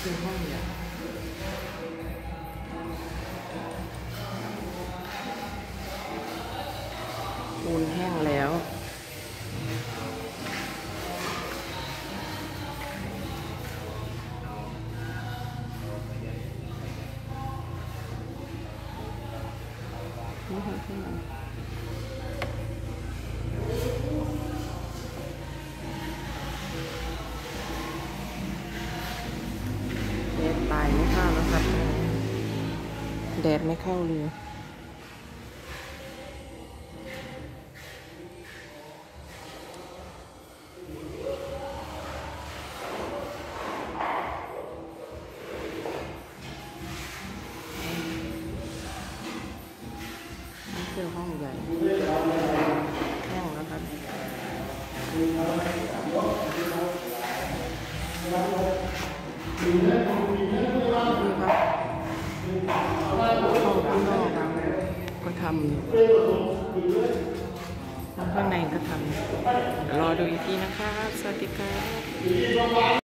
คือห้องใหญ่ปูนแห้งแล้วนี่ค่ะที่มันแดดตายไม่เข้าแล้วครับแดดไม่เข้าเลยนี่คือห้องใหญ่แห้งแล้วครับนี่ครับห้องข้างนอกก็ทำข้างในก็ทำรอดูอีกทีนะคะสวัสดีครับ